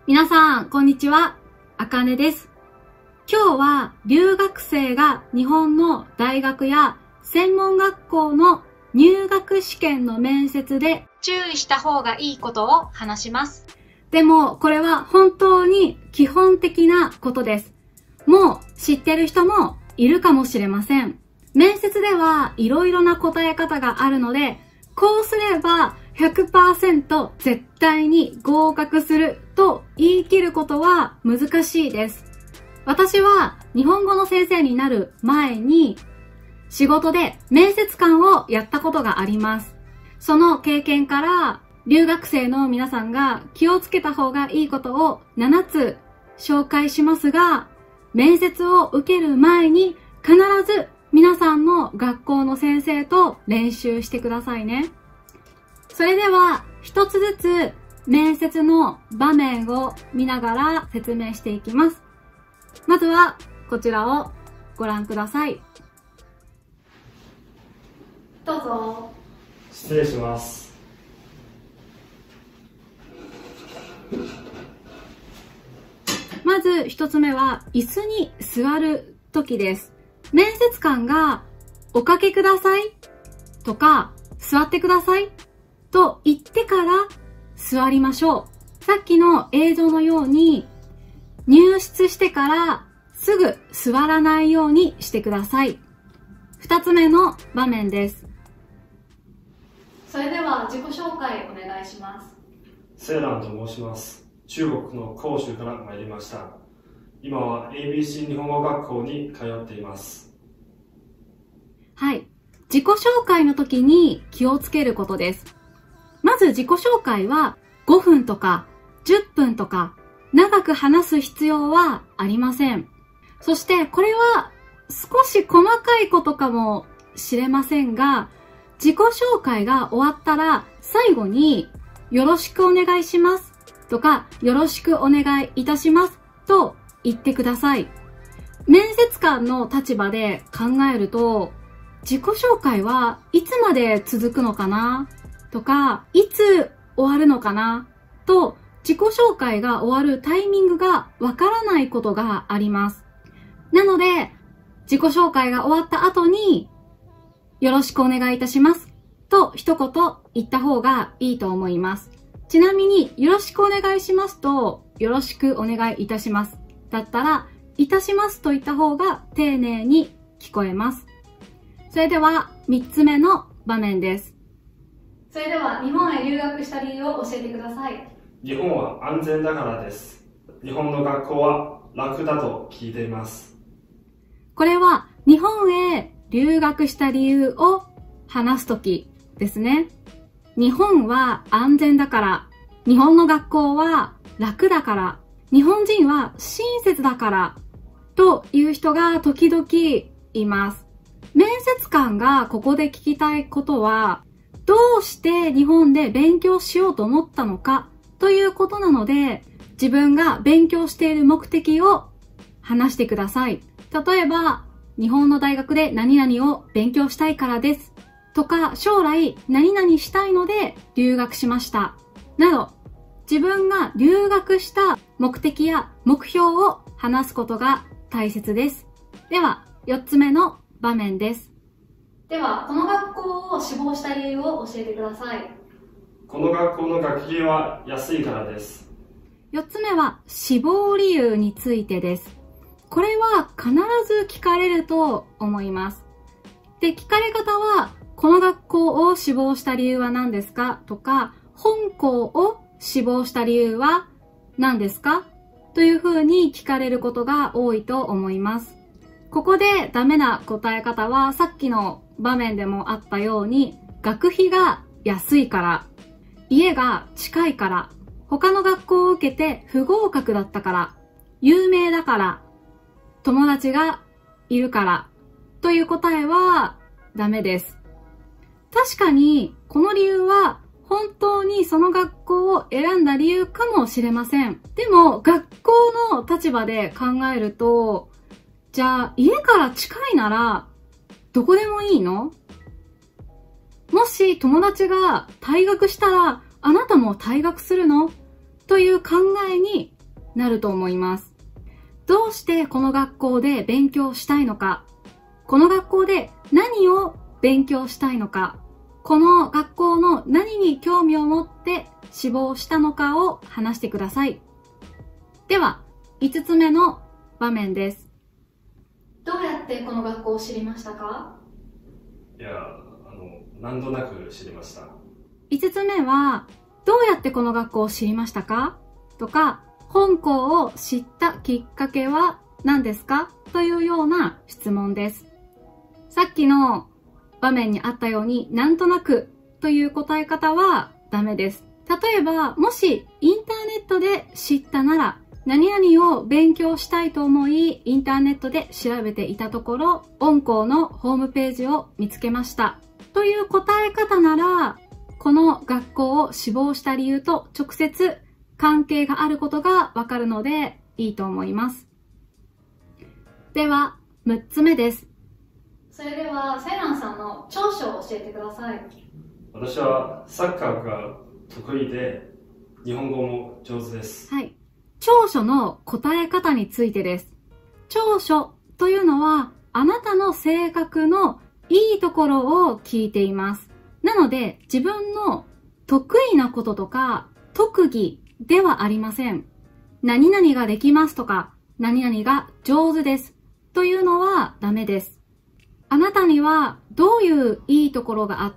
皆さん、こんにちは。あかねです。今日は留学生が日本の大学や専門学校の入学試験の面接で注意した方がいいことを話します。でも、これは本当に基本的なことです。もう知ってる人もいるかもしれません。面接ではいろいろな答え方があるので、こうすれば100% 絶対に合格すると言い切ることは難しいです。私は日本語の先生になる前に仕事で面接官をやったことがあります。その経験から留学生の皆さんが気をつけた方がいいことを7つ紹介しますが、面接を受ける前に必ず皆さんの学校の先生と練習してくださいね。それでは一つずつ面接の場面を見ながら説明していきます。まずはこちらをご覧ください。どうぞ。 失礼します。 まず一つ目は椅子に座る時です。面接官がおかけくださいとか座ってくださいと言ってから座りましょう。さっきの映像のように入室してからすぐ座らないようにしてください。二つ目の場面です。それでは自己紹介お願いします。 セイランと申します。中国の広州から参りました。今は ABC 日本語学校に通っています。 はい。自己紹介の時に気をつけることです。まず自己紹介は5分とか10分とか長く話す必要はありません。そしてこれは少し細かいことかもしれませんが、自己紹介が終わったら最後によろしくお願いしますとかよろしくお願いいたしますと言ってください。面接官の立場で考えると、自己紹介はいつまで続くのかなとか、いつ終わるのかなと自己紹介が終わるタイミングがわからないことがあります。なので、自己紹介が終わった後によろしくお願いいたしますと一言言った方がいいと思います。ちなみに、よろしくお願いしますと、よろしくお願いいたしますだったら、いたしますと言った方が丁寧に聞こえます。それでは、3つ目の場面です。それでは、日本へ留学した理由を教えてください。 日本は安全だからです。日本の学校は楽だと聞いています。 これは、日本へ留学した理由を話すときですね。日本は安全だから、日本の学校は楽だから、日本人は親切だから、という人が時々います。面接官がここで聞きたいことは、どうして日本で勉強しようと思ったのかということなので、自分が勉強している目的を話してください。例えば、日本の大学で何々を勉強したいからです。とか、将来何々したいので留学しました。など、自分が留学した目的や目標を話すことが大切です。では、4つ目の場面です。では、この学校を志望した理由を教えてください。 この学校の学費は安いからです。 4つ目は志望理由についてです。これは必ず聞かれると思います。で、聞かれ方は、この学校を志望した理由は何ですかとか、本校を志望した理由は何ですかというふうに聞かれることが多いと思います。ここでダメな答え方は、さっきの場面でもあったように、学費が安いから、家が近いから、他の学校を受けて不合格だったから、有名だから、友達がいるから、という答えはダメです。確かに、この理由は本当にその学校を選んだ理由かもしれません。でも、学校の立場で考えると、じゃあ、家から近いなら、どこでもいいの？もし友達が退学したら、あなたも退学するの？という考えになると思います。どうしてこの学校で勉強したいのか、この学校で何を勉強したいのか、この学校の何に興味を持って志望したのかを話してください。では、5つ目の場面です。どうやってこの学校を知りましたか？ いや、なんとなく知りました。 5つ目は、どうやってこの学校を知りましたかとか、本校を知ったきっかけは何ですかというような質問です。さっきの場面にあったように、なんとなくという答え方はダメです。例えば、もしインターネットで知ったなら、何々を勉強したいと思い、インターネットで調べていたところ、本校のホームページを見つけました。という答え方なら、この学校を志望した理由と直接関係があることがわかるのでいいと思います。では、6つ目です。それでは、セイランさんの長所を教えてください。 私はサッカーが得意で、日本語も上手です。 はい。長所の答え方についてです。長所というのは、あなたの性格のいいところを聞いています。なので、自分の得意なこととか、特技ではありません。何々ができますとか、何々が上手ですというのはダメです。あなたにはどういういいところがあって、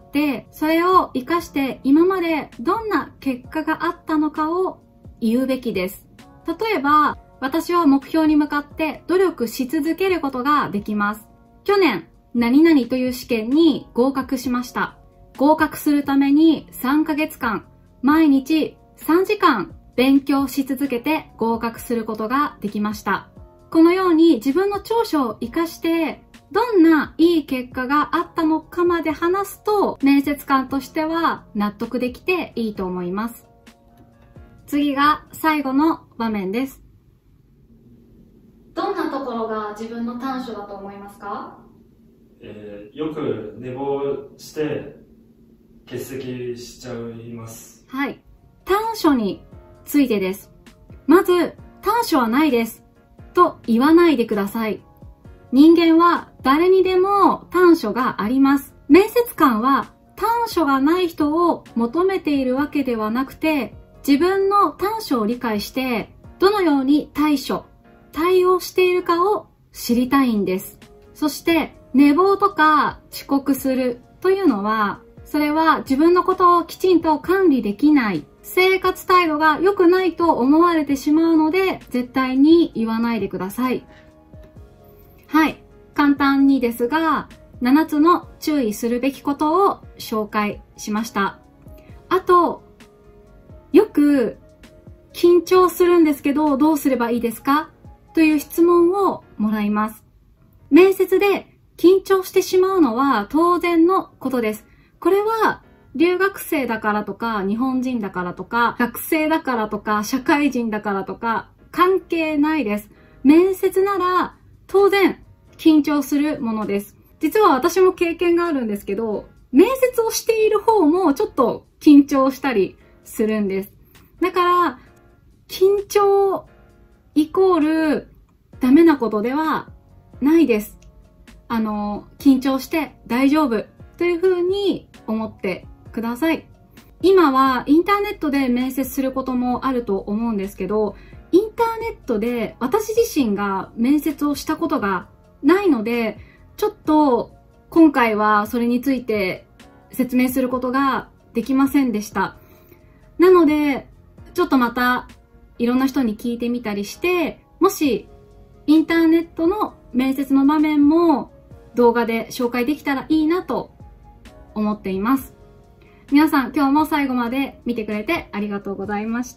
それを活かして今までどんな結果があったのかを言うべきです。例えば、私は目標に向かって努力し続けることができます。去年、何々という試験に合格しました。合格するために3ヶ月間、毎日3時間勉強し続けて合格することができました。このように自分の長所を活かして、どんないい結果があったのかまで話すと、面接官としては納得できていいと思います。次が最後の場面です。どんなところが自分の短所だと思いますか？ よく寝坊して欠席しちゃいます。 はい。短所についてです。まず、短所はないですと言わないでください。人間は誰にでも短所があります。面接官は短所がない人を求めているわけではなくて、自分の短所を理解して、どのように対応しているかを知りたいんです。そして、寝坊とか遅刻するというのは、それは自分のことをきちんと管理できない、生活態度が良くないと思われてしまうので、絶対に言わないでください。はい。簡単にですが、7つの注意するべきことを紹介しました。あと、よく緊張するんですけど、どうすればいいですか？という質問をもらいます。面接で緊張してしまうのは当然のことです。これは留学生だからとか、日本人だからとか、学生だからとか、社会人だからとか、関係ないです。面接なら当然緊張するものです。実は私も経験があるんですけど、面接をしている方もちょっと緊張したりするんです。だから、緊張イコールダメなことではないです。緊張して大丈夫というふうに思ってください。今はインターネットで面接することもあると思うんですけど、インターネットで私自身が面接をしたことがないので、ちょっと今回はそれについて説明することができませんでした。なので、ちょっとまたいろんな人に聞いてみたりして、もしインターネットの面接の場面も動画で紹介できたらいいなと思っています。皆さん今日も最後まで見てくれてありがとうございました。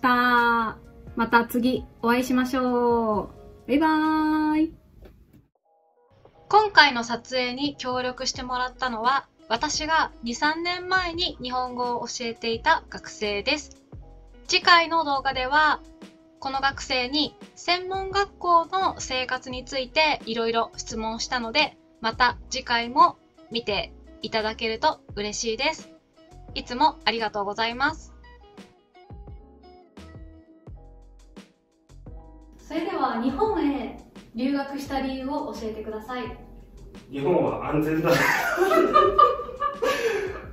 また次お会いしましょう。バイバーイ。今回の撮影に協力してもらったのは、私が2、3年前に日本語を教えていた学生です。次回の動画では、この学生に専門学校の生活についていろいろ質問したので、また次回も見ていただけると嬉しいです。いつもありがとうございます。 それでは日本へ留学した理由を教えてください。 日本は安全だ